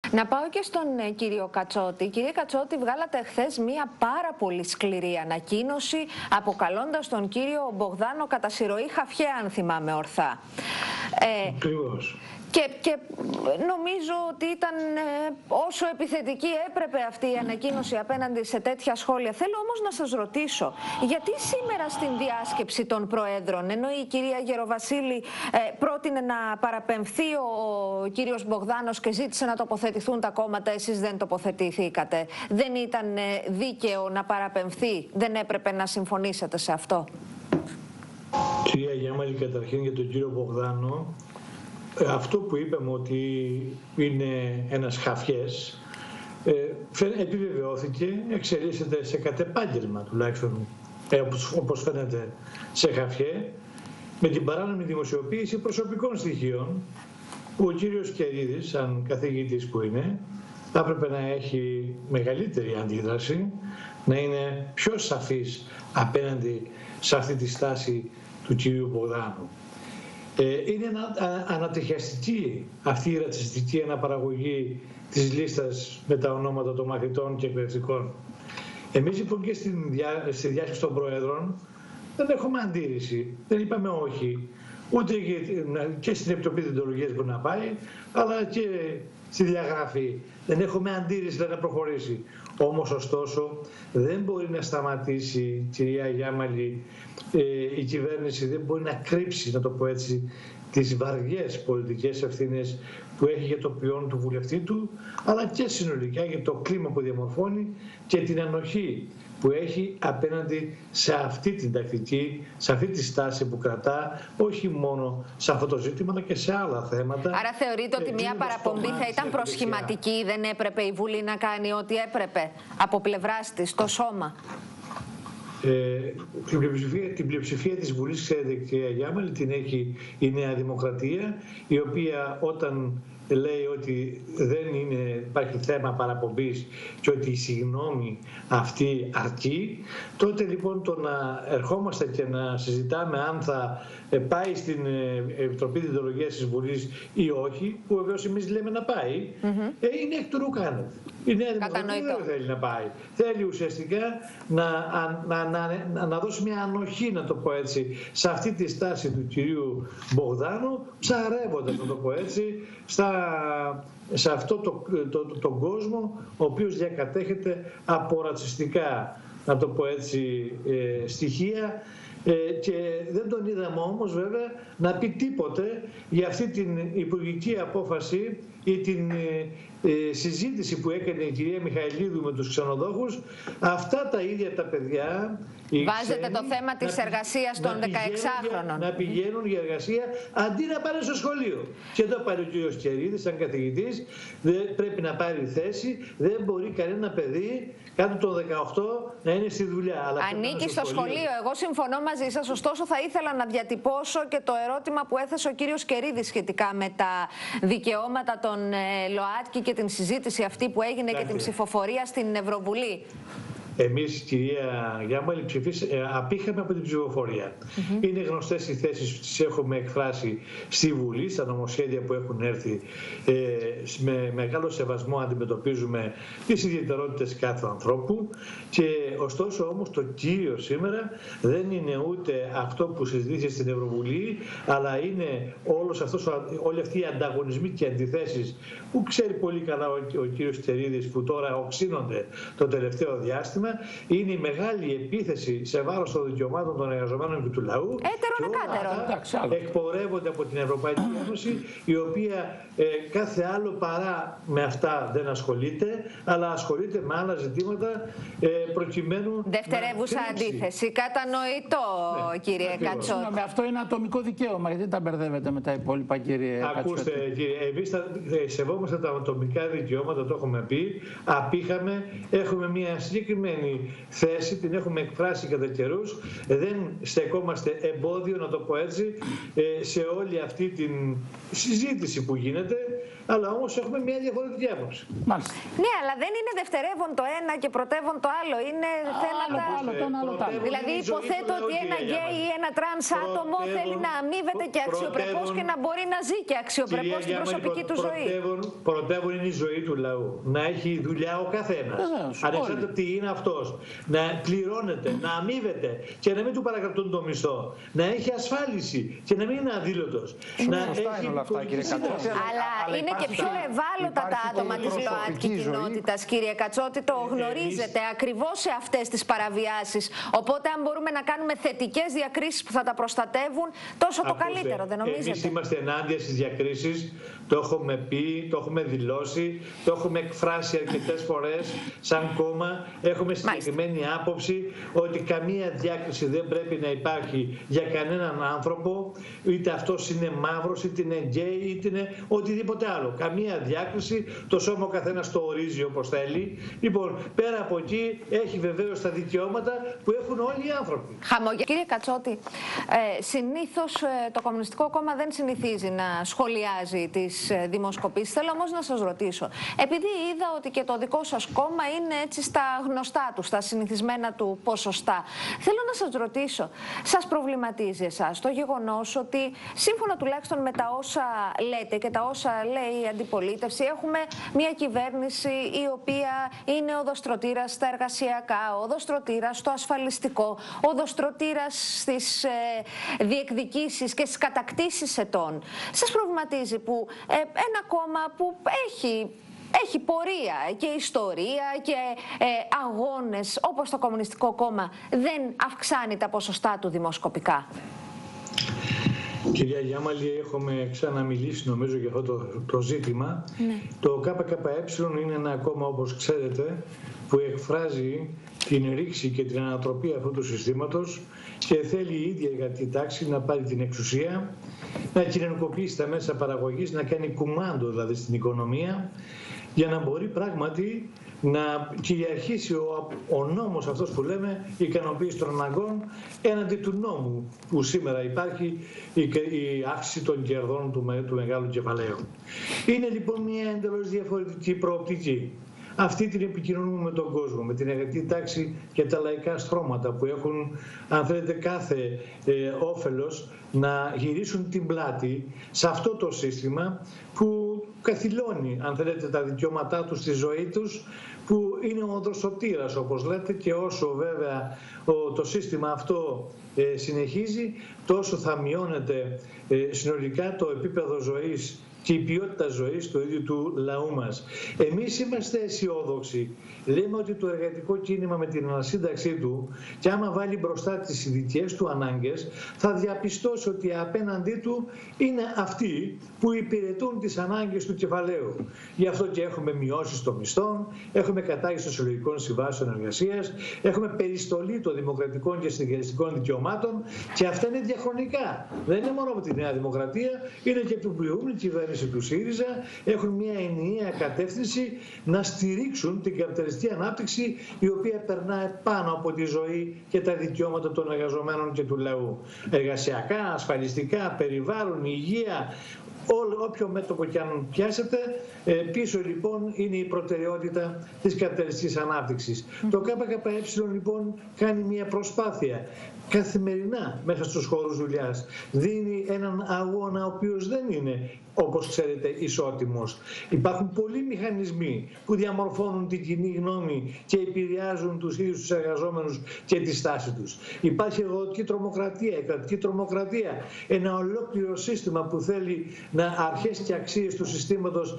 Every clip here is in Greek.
Να πάω και στον κύριο Κατσότη. Κύριε Κατσότη, βγάλατε χθες μία πάρα πολύ σκληρή ανακοίνωση αποκαλώντας τον κύριο Μπογδάνο κατά συρροή χαφιέ, αν θυμάμαι ορθά. Ακριβώς. Και νομίζω ότι ήταν όσο επιθετική έπρεπε αυτή η ανακοίνωση απέναντι σε τέτοια σχόλια. Θέλω όμως να σας ρωτήσω, γιατί σήμερα στην διάσκεψη των Προέδρων, ενώ η κυρία Γεροβασίλη πρότεινε να παραπεμφθεί ο κύριος Μπογδάνος και ζήτησε να τοποθετηθούν τα κόμματα, εσείς δεν τοποθετηθήκατε? Δεν ήταν δίκαιο να παραπεμφθεί? Δεν έπρεπε να συμφωνήσετε σε αυτό? Κυρία Γιάμαλη, καταρχήν για τον κύριο Μπογδάνο, αυτό που είπαμε ότι είναι ένας χαφιές επιβεβαιώθηκε, εξελίσσεται σε κατεπάγγελμα τουλάχιστον, όπως φαίνεται, σε χαφιέ, με την παράνομη δημοσιοποίηση προσωπικών στοιχείων που ο κύριος Κερίδης, σαν καθηγητής που είναι, θα έπρεπε να έχει μεγαλύτερη αντίδραση, να είναι πιο σαφής απέναντι σε αυτή τη στάση του κυρίου Μπογδάνου. Είναι ανατριχιαστική αυτή η ρατσιστική αναπαραγωγή της λίστας με τα ονόματα των μαθητών και εκπαιδευτικών. Εμείς λοιπόν και στη διάσκεψη των Προέδρων δεν έχουμε αντίρρηση, δεν είπαμε όχι, ούτε και στην Επιτροπή Διοντολογίας μπορεί να πάει, αλλά και στη διαγραφή. Δεν έχουμε αντίρρηση να προχωρήσει. Όμως ωστόσο δεν μπορεί να σταματήσει, κυρία Γιάμαλη, η κυβέρνηση δεν μπορεί να κρύψει, να το πω έτσι, τις βαριές πολιτικές ευθύνες που έχει για το ποιόν του βουλευτή του, αλλά και συνολικά για το κλίμα που διαμορφώνει και την ανοχή που έχει απέναντι σε αυτή την τακτική, σε αυτή τη στάση που κρατά, όχι μόνο σε αυτό το ζήτημα, αλλά και σε άλλα θέματα. Άρα θεωρείτε ότι μια παραπομπή θα ήταν προσχηματική, δεν έπρεπε η Βουλή να κάνει ό,τι έπρεπε από πλευράς της, το σώμα? Την πλειοψηφία της Βουλής, ξέρετε, κυρία Γιάμαλη, την έχει η Νέα Δημοκρατία, η οποία όταν λέει ότι δεν υπάρχει θέμα παραπομπής και ότι η συγγνώμη αυτή αρκεί, τότε λοιπόν το να ερχόμαστε και να συζητάμε αν θα πάει στην Επιτροπή Διοντολογίας της Βουλής ή όχι, που βεβαίως εμείς λέμε να πάει, είναι εκ του ρουκάνευ. Η Νέα Δημοκρατία δεν θέλει να πάει. Θέλει ουσιαστικά να δώσει μια ανοχή, να το πω έτσι, σε αυτή τη στάση του κυρίου Μπογδάνου, ψαρεύοντας, να το πω έτσι, σε αυτό τον κόσμο, ο οποίος διακατέχεται από ρατσιστικά, να το πω έτσι, στοιχεία, και δεν τον είδαμε όμως βέβαια να πει τίποτε για αυτή την υπουργική απόφαση ή την συζήτηση που έκανε η κυρία Μιχαηλίδου με τους ξενοδόχους. Αυτά τα ίδια τα παιδιά, βάζετε το θέμα της εργασίας των 16χρονων. Να πηγαίνουν για εργασία αντί να πάνε στο σχολείο. Και εδώ πάρει ο κύριος Κερίδης, σαν καθηγητής, δεν πρέπει να πάρει θέση. Δεν μπορεί κανένα παιδί κάτω των 18 να είναι στη δουλειά. Αλλά ανήκει στο σχολείο. Εγώ συμφωνώ μαζί σας. Ωστόσο, θα ήθελα να διατυπώσω και το ερώτημα που έθεσε ο κύριος Κερίδης σχετικά με τα δικαιώματα των ΛΟΑΤΚΙ και την συζήτηση αυτή που έγινε και την ψηφοφορία στην Ευρωβουλή. Εμείς, κυρία Γιάμαλη, απήχαμε από την ψηφοφορία. Είναι γνωστές οι θέσεις που τις έχουμε εκφράσει στη Βουλή, στα νομοσχέδια που έχουν έρθει. Με μεγάλο σεβασμό αντιμετωπίζουμε τις ιδιαιτερότητες κάθε ανθρώπου, και ωστόσο όμως το κύριο σήμερα δεν είναι ούτε αυτό που συζητήθηκε στην Ευρωβουλή, αλλά είναι όλοι αυτοί οι ανταγωνισμοί και αντιθέσεις που ξέρει πολύ καλά ο κύριος Κερίδης, που τώρα οξύνονται το τελευταίο διάστημα. Είναι η μεγάλη επίθεση σε βάρος των δικαιωμάτων των εργαζομένων και του λαού. Και εκπορεύονται από την Ευρωπαϊκή Ένωση, η οποία κάθε άλλο παρά με αυτά δεν ασχολείται, αλλά ασχολείται με άλλα ζητήματα προκειμένου. Δευτερεύουσα αντίθεση. Κατανοητό, κύριε Κατσότη. Με αυτό είναι ατομικό δικαίωμα, γιατί τα μπερδεύετε με τα υπόλοιπα, κύριε Κατσότη? Ακούστε, κύριε, εμείς σεβόμαστε τα ατομικά δικαιώματα, το έχουμε πει, απήχαμε, έχουμε μια συγκεκριμένη θέση, την έχουμε εκφράσει κατά καιρούς, δεν στεκόμαστε εμπόδιο, να το πω έτσι, σε όλη αυτή την συζήτηση που γίνεται. αλλά όμως έχουμε μια διαφορετική άποψη. Μάλιστα. Ναι, αλλά δεν είναι δευτερεύον το ένα και πρωτεύον το άλλο. Είναι θέματα. Δηλαδή, υποθέτω ότι ένα γκέι ή ένα τρανς άτομο θέλει να αμείβεται και αξιοπρεπώς και να μπορεί να ζει και αξιοπρεπώς στην προσωπική του ζωή. Πρωτεύον είναι η ζωή του λαού. Να έχει δουλειά ο καθένας. Ανεξάρτητα τι είναι αυτός. Να πληρώνεται, να αμείβεται και να μην του παρακρατούν το μισθό. Να έχει ασφάλιση και να μην είναι αδήλωτος. Σωστά είναι όλα αυτά, κύριε Κατσότη. Αλλά είναι και πιο ευάλωτα τα άτομα της ΛΟΑΤΚΙ κοινότητας, κύριε Κατσότη. Το γνωρίζετε ακριβώς σε αυτές τις παραβιάσεις. Οπότε, αν μπορούμε να κάνουμε θετικές διακρίσεις που θα τα προστατεύουν, τόσο το καλύτερο, δεν νομίζετε? Εμείς είμαστε ενάντια στις διακρίσεις. Το έχουμε πει, το έχουμε δηλώσει, το έχουμε εκφράσει αρκετές φορές σαν κόμμα. Έχουμε συγκεκριμένη άποψη ότι καμία διάκριση δεν πρέπει να υπάρχει για κανέναν άνθρωπο, είτε αυτός είναι μαύρος, είτε είναι γκέι, είτε είναι οτιδήποτε άλλο. Καμία διάκριση, το σώμα ο καθένας το ορίζει όπως θέλει. Λοιπόν, πέρα από εκεί έχει βεβαίως τα δικαιώματα που έχουν όλοι οι άνθρωποι. Κύριε Κατσότη, συνήθως το Κομμουνιστικό Κόμμα δεν συνηθίζει να σχολιάζει τις δημοσκοπήσεις. Θέλω όμως να σας ρωτήσω, επειδή είδα ότι και το δικό σας κόμμα είναι έτσι στα γνωστά του, στα συνηθισμένα του ποσοστά, θέλω να σας ρωτήσω, σας προβληματίζει εσάς το γεγονός ότι σύμφωνα τουλάχιστον με τα όσα λέτε και τα όσα λέει η αντιπολίτευση, έχουμε μια κυβέρνηση η οποία είναι οδοστρωτήρας στα εργασιακά, οδοστρωτήρας στο ασφαλιστικό, οδοστρωτήρας στις διεκδικήσεις και στις κατακτήσεις ετών. Σας προβληματίζει που ένα κόμμα που έχει πορεία και ιστορία και αγώνες όπως το Κομμουνιστικό Κόμμα δεν αυξάνει τα ποσοστά του δημοσκοπικά? Κυρία Γιάμαλη, έχουμε ξαναμιλήσει νομίζω για αυτό το ζήτημα. Ναι. Το ΚΚΕ είναι ένα κόμμα, όπως ξέρετε, που εκφράζει την ρήξη και την ανατροπή αυτού του συστήματος και θέλει η ίδια η εργατική τάξη να πάρει την εξουσία, να κοινωνικοποιήσει τα μέσα παραγωγής, να κάνει κουμάντο δηλαδή στην οικονομία, για να μπορεί πράγματι να κυριαρχήσει ο νόμος αυτός που λέμε, η ικανοποίηση των αναγκών έναντι του νόμου που σήμερα υπάρχει, η αύξηση των κερδών του μεγάλου κεφαλαίου. Είναι λοιπόν μια εντελώς διαφορετική προοπτική. Αυτή την επικοινωνούμε με τον κόσμο, με την εργατική τάξη και τα λαϊκά στρώματα που έχουν, αν θέλετε, κάθε όφελος να γυρίσουν την πλάτη σε αυτό το σύστημα που καθυλώνει, αν θέλετε, τα δικαιώματά τους στη ζωή τους, που είναι ο οδοστρωτήρας, όπως λέτε, και όσο βέβαια το σύστημα αυτό συνεχίζει, τόσο θα μειώνεται συνολικά το επίπεδο ζωής και η ποιότητα ζωής του ίδιου του λαού μας. Εμείς είμαστε αισιόδοξοι. Λέμε ότι το εργατικό κίνημα με την ανασύνταξή του, και άμα βάλει μπροστά τις δικές του ανάγκες, θα διαπιστώσει ότι απέναντί του είναι αυτοί που υπηρετούν τις ανάγκες του κεφαλαίου. Γι' αυτό και έχουμε μειώσεις των μισθών, έχουμε κατάργηση των συλλογικών συμβάσεων εργασίας, έχουμε περιστολή των δημοκρατικών και συνδικαλιστικών δικαιωμάτων, και αυτά είναι διαχρονικά. Δεν είναι μόνο από τη Νέα Δημοκρατία, είναι και του προηγούμενη κυβέρνηση του ΣΥΡΙΖΑ. Έχουν μια ενιαία κατεύθυνση να στηρίξουν την καπιταλιστική ανάπτυξη, η οποία περνάει πάνω από τη ζωή και τα δικαιώματα των εργαζομένων και του λαού. Εργασιακά, ασφαλιστικά, περιβάλλον, υγεία, όποιο μέτωπο και αν πιάσετε, πίσω λοιπόν είναι η προτεραιότητα της καπιταλιστικής ανάπτυξης. Το ΚΚΕ λοιπόν κάνει μια προσπάθεια καθημερινά μέσα στους χώρους δουλειάς. Δίνει έναν αγώνα ο οποίος δεν είναι, όπως ξέρετε, ισότιμος. Υπάρχουν πολλοί μηχανισμοί που διαμορφώνουν την κοινή γνώμη και επηρεάζουν τους ίδιους τους εργαζόμενους και τη στάση τους. Υπάρχει εργοδοτική τρομοκρατία, η κρατική τρομοκρατία, ένα ολόκληρο σύστημα που θέλει αρχές και αξίες του συστήματος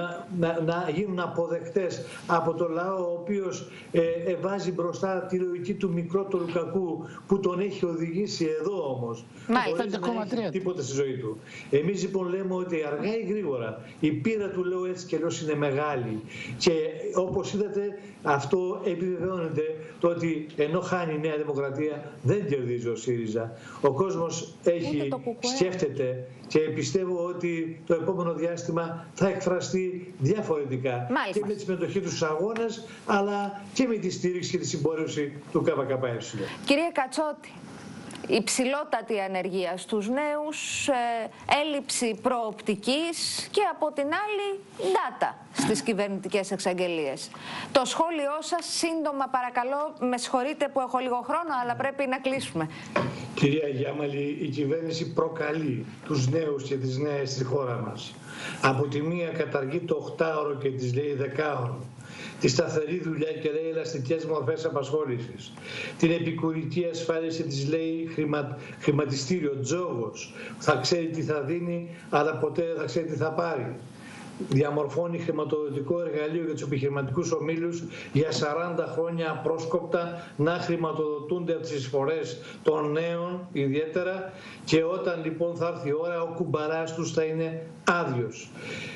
να γίνουν αποδεκτές από το λαό, ο οποίος βάζει μπροστά τη λογική του μικρότερου κακού που τον έχει οδηγήσει εδώ όμως, χωρίς να έχει τίποτα στη ζωή του. Εμείς λοιπόν λέμε ότι αργά ή γρήγορα η πείρα του λαού έτσι και αλλιώς είναι μεγάλη, και όπως είδατε αυτό επιβεβαιώνεται το ότι ενώ χάνει η Νέα Δημοκρατία δεν κερδίζει ο ΣΥΡΙΖΑ. Ο κόσμος σκέφτεται και πιστεύω ότι το επόμενο διάστημα θα εκφραστεί διαφορετικά. Μάλιστα. Και με τη συμμετοχή του στους αγώνες, αλλά και με τη στήριξη και τη συμπόρευση του ΚΚΕ. Κύριε Κατσότη, υψηλότατη ανεργία στους νέους, έλλειψη προοπτικής και από την άλλη data στις κυβερνητικές εξαγγελίες. Το σχόλιο σας σύντομα παρακαλώ, με συγχωρείτε που έχω λίγο χρόνο αλλά πρέπει να κλείσουμε. Κυρία Γιάμαλη, η κυβέρνηση προκαλεί τους νέους και τις νέες στη χώρα μας. Από τη μία καταργεί το 8ωρο και της λέει 10ωρο. Τη σταθερή δουλειά και λέει ελαστικές μορφές απασχόλησης. Την επικουρική ασφάλιση της λέει χρηματιστήριο, τζόγος. Θα ξέρει τι θα δίνει, αλλά ποτέ δεν θα ξέρει τι θα πάρει. Διαμορφώνει χρηματοδοτικό εργαλείο για τους επιχειρηματικούς ομίλους για 40 χρόνια απρόσκοπτα να χρηματοδοτούνται από τις εισφορές των νέων ιδιαίτερα, και όταν λοιπόν θα έρθει η ώρα ο κουμπαράς τους θα είναι άδειος.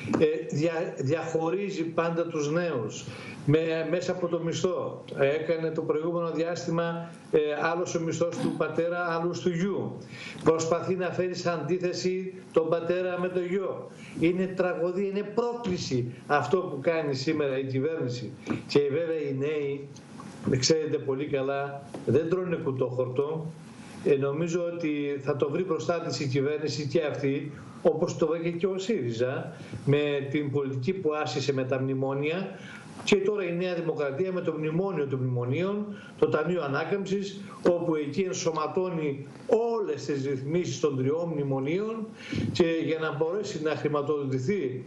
Διαχωρίζει πάντα τους νέους μέσα από το μισθό. Έκανε το προηγούμενο διάστημα άλλος ο μισθός του πατέρα, άλλος του γιου. Προσπαθεί να φέρει σε αντίθεση τον πατέρα με το γιο. Είναι τραγωδία, είναι πρόκληση αυτό που κάνει σήμερα η κυβέρνηση. Και βέβαια οι νέοι, ξέρετε πολύ καλά, δεν τρώνε κουτόχορτο. Νομίζω ότι θα το βρει μπροστά της η κυβέρνηση και αυτή, όπως το βρήκε και ο ΣΥΡΙΖΑ, με την πολιτική που άσκησε με τα μνημόνια. Και τώρα η Νέα Δημοκρατία με το μνημόνιο των μνημονίων, το Ταμείο Ανάκαμψης, όπου εκεί ενσωματώνει όλες τις ρυθμίσεις των 3 μνημονίων, και για να μπορέσει να χρηματοδοτηθεί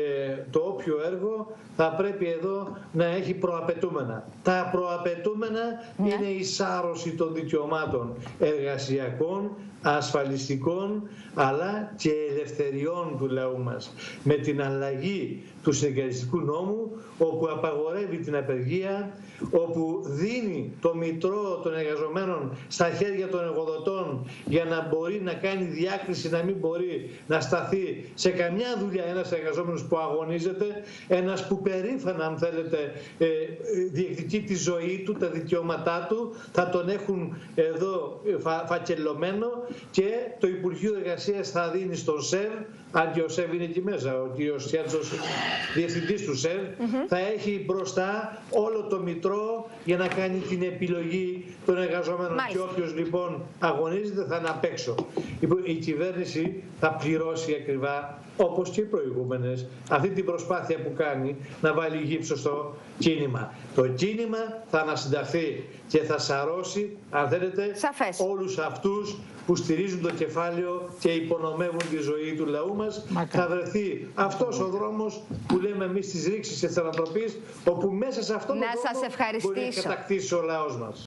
το όποιο έργο θα πρέπει εδώ να έχει προαπαιτούμενα. Τα προαπαιτούμενα είναι η σάρωση των δικαιωμάτων εργασιακών, ασφαλιστικών, αλλά και ελευθεριών του λαού μας. Με την αλλαγή του συνδικαλιστικού νόμου, όπου απαγορεύει την απεργία, όπου δίνει το μητρό των εργαζομένων στα χέρια των εργοδοτών για να μπορεί να κάνει διάκριση, να μην μπορεί να σταθεί σε καμιά δουλειά ένας εργαζόμενος που αγωνίζεται, ένας που περήφανα, αν θέλετε, διεκδικεί τη ζωή του, τα δικαιώματά του, θα τον έχουν εδώ φακελωμένο, και το Υπουργείο Εργασίας θα δίνει στον ΣΕΒ, αν και ο ΣΕΒ είναι εκεί μέσα, ο κ. Σιάτσος, διευθυντής του ΣΕΒ, θα έχει μπροστά όλο το μητρό για να κάνει την επιλογή των εργαζομένων. Και όποιος λοιπόν αγωνίζεται θα είναι απ' έξω. Η κυβέρνηση θα πληρώσει ακριβά, όπως και οι προηγούμενες, αυτή την προσπάθεια που κάνει να βάλει γύψο στο κίνημα. Το κίνημα θα ανασυνταχθεί και θα σαρώσει, αν θέλετε, όλους αυτούς που στηρίζουν το κεφάλαιο και υπονομεύουν τη ζωή του λαού μας. Θα βρεθεί αυτός ο δρόμος που λέμε εμείς της ρήξης και της ανατροπής, όπου μέσα σε αυτόν τον δρόμο μπορεί να κατακτήσει ο λαός μας.